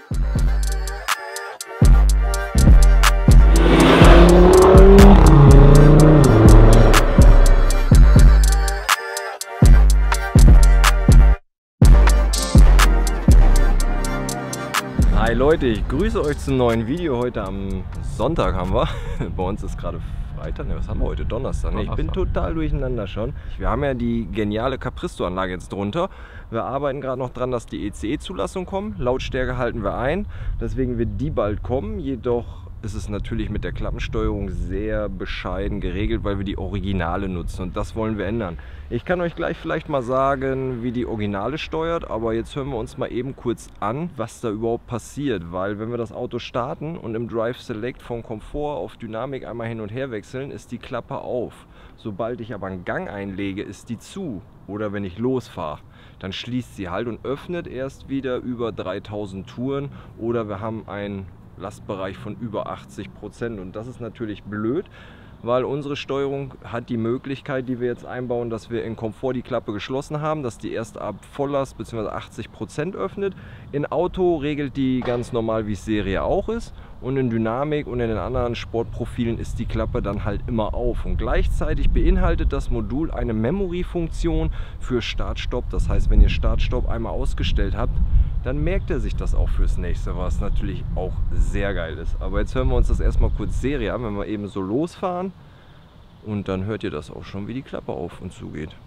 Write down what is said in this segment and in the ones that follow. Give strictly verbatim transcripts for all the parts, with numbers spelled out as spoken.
Hi Leute, ich grüße euch zum neuen Video. Heute am Sonntag haben wir. Bei uns ist gerade Freitag, ne, was haben wir heute? Donnerstag. Ne, ich bin total durcheinander schon. Wir haben ja die geniale Capristo-Anlage jetzt drunter. Wir arbeiten gerade noch dran, dass die E C E-Zulassung kommt. Lautstärke halten wir ein, deswegen wird die bald kommen. Jedoch ist es natürlich mit der Klappensteuerung sehr bescheiden geregelt, weil wir die Originale nutzen und das wollen wir ändern. Ich kann euch gleich vielleicht mal sagen, wie die Originale steuert, aber jetzt hören wir uns mal eben kurz an, was da überhaupt passiert, weil wenn wir das Auto starten und im Drive Select von Komfort auf Dynamik einmal hin und her wechseln, ist die Klappe auf. Sobald ich aber einen Gang einlege, ist die zu, oder wenn ich losfahre, dann schließt sie halt und öffnet erst wieder über dreitausend Touren, oder wir haben ein Lastbereich von über achtzig Prozent und das ist natürlich blöd, weil unsere Steuerung hat die Möglichkeit, die wir jetzt einbauen, dass wir in Komfort die Klappe geschlossen haben, dass die erst ab Volllast bzw. achtzig Prozent öffnet. In Auto regelt die ganz normal, wie es Serie auch ist, und in Dynamik und in den anderen Sportprofilen ist die Klappe dann halt immer auf. Und gleichzeitig beinhaltet das Modul eine Memory-Funktion für Start-Stopp. Das heißt, wenn ihr Start-Stopp einmal ausgestellt habt, dann merkt er sich das auch fürs nächste, was natürlich auch sehr geil ist. Aber jetzt hören wir uns das erstmal kurz Serie an, wenn wir eben so losfahren. Und dann hört ihr das auch schon, wie die Klappe auf und zu geht.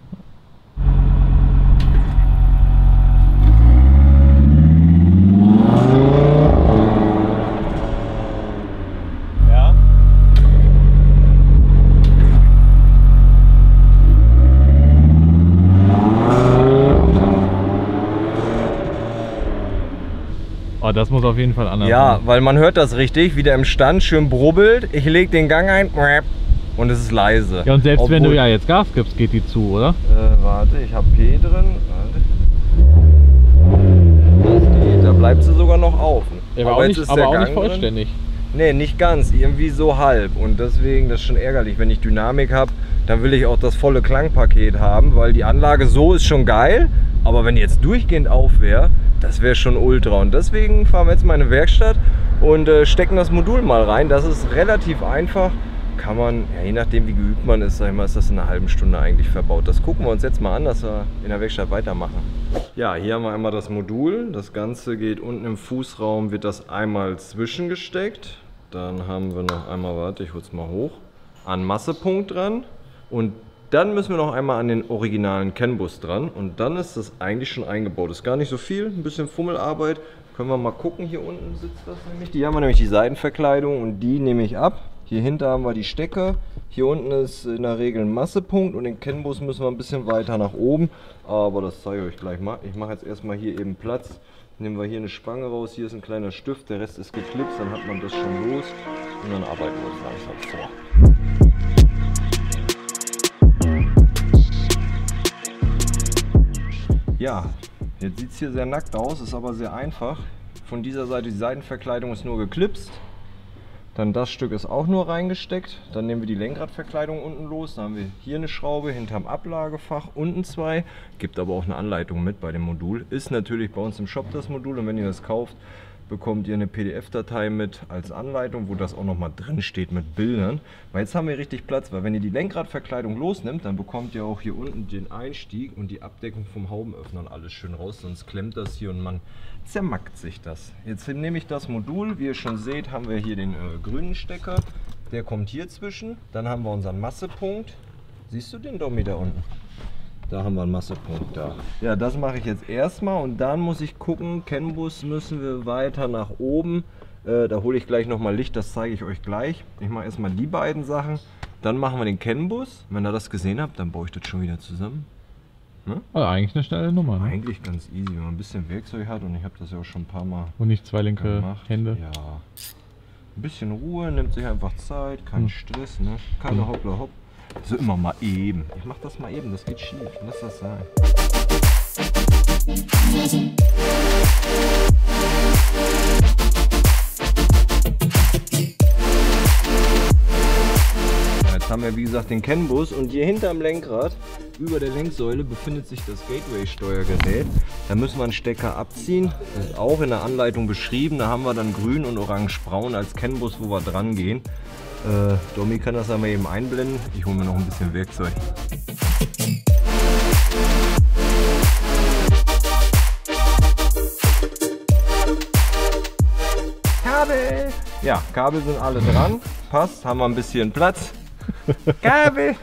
Oh, das muss auf jeden Fall anders Ja, sein. weil man hört das richtig, wie der im Stand schön brubbelt. Ich lege den Gang ein und es ist leise. Ja, und selbst Obwohl, wenn du ja jetzt Gas gibst, geht die zu, oder? Äh, warte, ich habe P drin. Das geht, da bleibt sie sogar noch auf. Ja, aber, aber auch nicht, aber auch nicht vollständig. Ne, nicht ganz, irgendwie so halb. Und deswegen, das ist schon ärgerlich, wenn ich Dynamik habe, dann will ich auch das volle Klangpaket haben, weil die Anlage so ist schon geil, aber wenn die jetzt durchgehend auf wäre, das wäre schon ultra. Und deswegen fahren wir jetzt mal in eine Werkstatt und äh, stecken das Modul mal rein. Das ist relativ einfach. Kann man, ja, je nachdem wie geübt man ist, sag ich mal, ist das in einer halben Stunde eigentlich verbaut. Das gucken wir uns jetzt mal an, dass wir in der Werkstatt weitermachen. Ja, hier haben wir einmal das Modul. Das Ganze geht unten im Fußraum, wird das einmal zwischengesteckt. Dann haben wir noch einmal, warte, ich hol's mal hoch, an Massepunkt dran. Und dann müssen wir noch einmal an den originalen CAN-Bus dran und dann ist das eigentlich schon eingebaut. Ist gar nicht so viel, ein bisschen Fummelarbeit. Können wir mal gucken, hier unten sitzt das nämlich. Hier haben wir nämlich die Seitenverkleidung und die nehme ich ab. Hier hinter haben wir die Stecker. Hier unten ist in der Regel ein Massepunkt und den CAN-Bus müssen wir ein bisschen weiter nach oben. Aber das zeige ich euch gleich mal. Ich mache jetzt erstmal hier eben Platz. Nehmen wir hier eine Spange raus, hier ist ein kleiner Stift, der Rest ist geklipst, dann hat man das schon los und dann arbeiten wir uns langsam vor. Ja, jetzt sieht es hier sehr nackt aus, ist aber sehr einfach. Von dieser Seite die Seitenverkleidung ist nur geklipst. Dann das Stück ist auch nur reingesteckt. Dann nehmen wir die Lenkradverkleidung unten los. Dann haben wir hier eine Schraube hinterm Ablagefach, unten zwei. Gibt aber auch eine Anleitung mit bei dem Modul. Ist natürlich bei uns im Shop das Modul und wenn ihr das kauft, bekommt ihr eine P D F-Datei mit als Anleitung, wo das auch nochmal drin steht mit Bildern. Weil jetzt haben wir richtig Platz, weil wenn ihr die Lenkradverkleidung losnimmt, dann bekommt ihr auch hier unten den Einstieg und die Abdeckung vom Haubenöffner und alles schön raus, sonst klemmt das hier und man zermackt sich das. Jetzt nehme ich das Modul, wie ihr schon seht, haben wir hier den äh, grünen Stecker, der kommt hier zwischen. Dann haben wir unseren Massepunkt. Siehst du den Dommi da unten? Da haben wir einen Massepunkt da. Ja, das mache ich jetzt erstmal und dann muss ich gucken, CAN-Bus müssen wir weiter nach oben. Äh, da hole ich gleich nochmal Licht, das zeige ich euch gleich. Ich mache erstmal die beiden Sachen, dann machen wir den CAN-Bus. Wenn ihr das gesehen habt, dann baue ich das schon wieder zusammen. Ne? Also eigentlich eine schnelle Nummer. Ne? Eigentlich ganz easy, wenn man ein bisschen Werkzeug hat und ich habe das ja auch schon ein paar Mal und nicht zwei linke gemacht. Hände. Ja. Ein bisschen Ruhe, nimmt sich einfach Zeit, kein hm. Stress, ne? Keine hm. Hoppla Hopp. So immer mal eben. Ich mach das mal eben, das geht schief. Lass das sein. Ja, jetzt haben wir ja wie gesagt den CAN-Bus und hier hinterm Lenkrad, über der Lenksäule, befindet sich das Gateway-Steuergerät. Da müssen wir einen Stecker abziehen, das ist auch in der Anleitung beschrieben. Da haben wir dann grün und orange-braun als CAN-Bus, wo wir dran gehen. Äh, Domi kann das einmal eben einblenden, ich hole mir noch ein bisschen Werkzeug. Kabel! Ja, Kabel sind alle dran, passt, haben wir ein bisschen Platz. Kabel!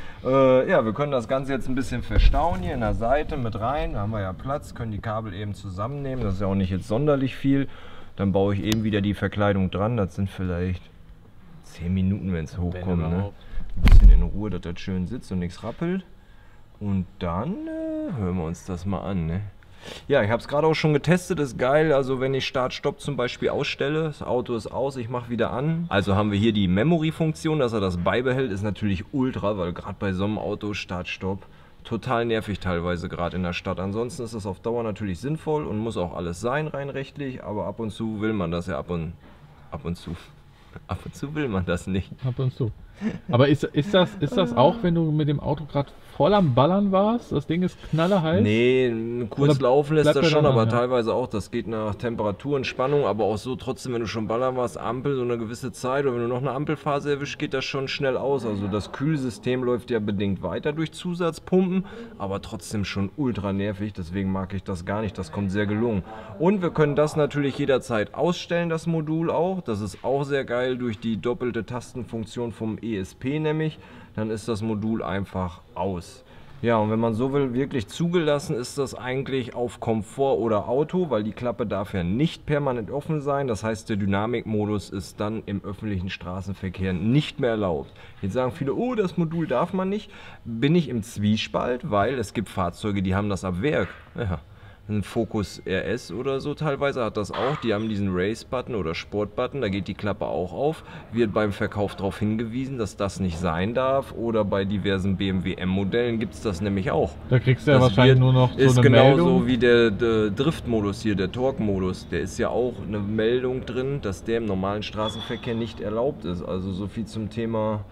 äh, ja, wir können das Ganze jetzt ein bisschen verstauen hier in der Seite mit rein. Da haben wir ja Platz, können die Kabel eben zusammennehmen. Das ist ja auch nicht jetzt sonderlich viel. Dann baue ich eben wieder die Verkleidung dran. Das sind vielleicht zehn Minuten, wenn es hochkommt. Ne? Ein bisschen in Ruhe, dass das schön sitzt und nichts rappelt. Und dann äh, hören wir uns das mal an. Ne? Ja, ich habe es gerade auch schon getestet, ist geil. Also wenn ich Start-Stopp zum Beispiel ausstelle, das Auto ist aus, ich mache wieder an. Also haben wir hier die Memory-Funktion, dass er das beibehält, ist natürlich ultra, weil gerade bei so einem Auto Start-Stopp total nervig teilweise gerade in der Stadt. Ansonsten ist das auf Dauer natürlich sinnvoll und muss auch alles sein rein rechtlich, aber ab und zu will man das ja ab und, ab und zu. Ab und zu will man das nicht. Ab und zu. Aber ist, ist, das, ist das auch, wenn du mit dem Auto gerade voll am Ballern warst? Das Ding ist knallerheiß? Nee, kurz Oder laufen lässt das schon, an, aber ja. teilweise auch. Das geht nach Temperatur und Spannung, aber auch so trotzdem, wenn du schon ballern warst, Ampel, so eine gewisse Zeit oder wenn du noch eine Ampelphase erwischt, geht das schon schnell aus. Also das Kühlsystem läuft ja bedingt weiter durch Zusatzpumpen, aber trotzdem schon ultra nervig. Deswegen mag ich das gar nicht. Das kommt sehr gelungen. Und wir können das natürlich jederzeit ausstellen, das Modul auch. Das ist auch sehr geil durch die doppelte Tastenfunktion vom E S P nämlich. Dann ist das Modul einfach aus. Ja, und wenn man so will, wirklich zugelassen ist das eigentlich auf Komfort oder Auto, weil die Klappe darf ja nicht permanent offen sein. Das heißt, der Dynamikmodus ist dann im öffentlichen Straßenverkehr nicht mehr erlaubt. Jetzt sagen viele, oh, das Modul darf man nicht. Bin ich im Zwiespalt, weil es gibt Fahrzeuge, die haben das ab Werk. Ja. Ein Focus R S oder so teilweise hat das auch, die haben diesen Race-Button oder Sport-Button, da geht die Klappe auch auf, wird beim Verkauf darauf hingewiesen, dass das nicht sein darf, oder bei diversen B M W M-Modellen gibt es das nämlich auch. Da kriegst du ja das wahrscheinlich wird, nur noch so ist eine genauso Meldung. Wie der, der Drift-Modus hier, der Torque-Modus, der ist ja auch eine Meldung drin, dass der im normalen Straßenverkehr nicht erlaubt ist, also so viel zum Thema,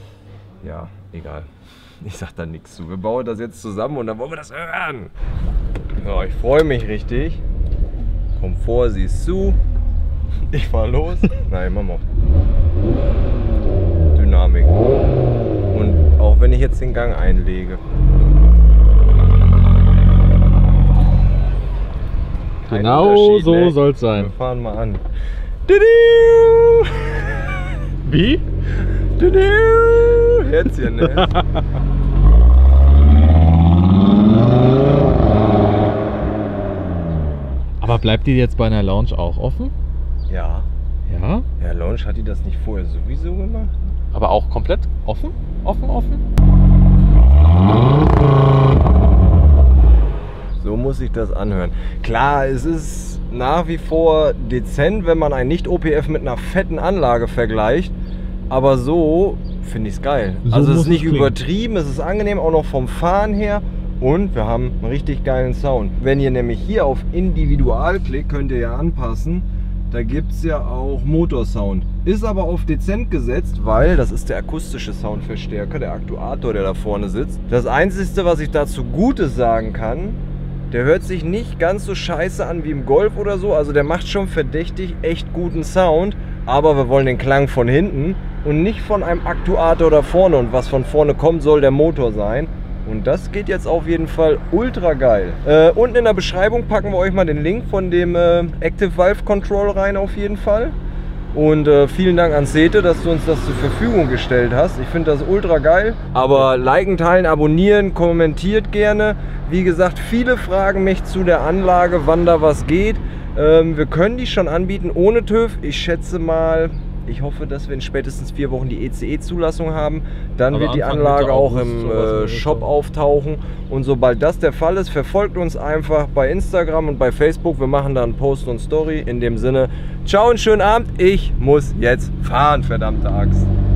ja, egal. Ich sag da nichts zu. Wir bauen das jetzt zusammen und dann wollen wir das hören. Ja, ich freue mich richtig. Komfort, siehst zu. Ich fahr los. Nein, mach mal. Dynamik. Und auch wenn ich jetzt den Gang einlege. Kein Genau so ne? soll es sein. Wir fahren mal an. Wie? Herzchen, ne? Aber bleibt die jetzt bei einer Lounge auch offen? Ja. Ja? Ja, Lounge hat die das nicht vorher sowieso gemacht? Aber auch komplett offen? Offen, offen? So muss sich das anhören. Klar, es ist nach wie vor dezent, wenn man ein Nicht-O P F mit einer fetten Anlage vergleicht. Aber so finde ich es geil. So also es ist nicht es übertrieben, es ist angenehm, auch noch vom Fahren her. Und wir haben einen richtig geilen Sound. Wenn ihr nämlich hier auf Individual klickt, könnt ihr ja anpassen. Da gibt es ja auch Motorsound. Ist aber auf dezent gesetzt, weil das ist der akustische Soundverstärker, der Aktuator, der da vorne sitzt. Das Einzige, was ich dazu Gutes sagen kann, der hört sich nicht ganz so scheiße an wie im Golf oder so. Also der macht schon verdächtig echt guten Sound. Aber wir wollen den Klang von hinten und nicht von einem Aktuator da vorne. Und was von vorne kommt, soll der Motor sein. Und das geht jetzt auf jeden Fall ultra geil. Äh, unten in der Beschreibung packen wir euch mal den Link von dem äh, Active Valve Control rein auf jeden Fall. Und äh, vielen Dank an Sete, dass du uns das zur Verfügung gestellt hast. Ich finde das ultra geil. Aber liken, teilen, abonnieren, kommentiert gerne. Wie gesagt, viele fragen mich zu der Anlage, wann da was geht. Ähm, wir können die schon anbieten ohne TÜV. Ich schätze mal, ich hoffe, dass wir in spätestens vier Wochen die E C E-Zulassung haben. Dann Aber wird die Anfang Anlage Mitte auch August im sowas äh, Shop auftauchen. Und sobald das der Fall ist, verfolgt uns einfach bei Instagram und bei Facebook. Wir machen da einen Post und Story. In dem Sinne, ciao und schönen Abend. Ich muss jetzt fahren, verdammte Axt.